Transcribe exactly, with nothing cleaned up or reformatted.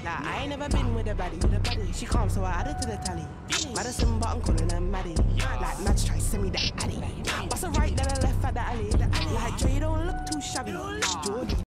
Nah, I ain't never been with a baddie. With a baddie. She calm, so I added to the tally. Madison, but I'm calling her Maddie. Like Madge try send me that addy. Bust a right, then I left at the alley. Like Dre, don't look too shabby. Jordan.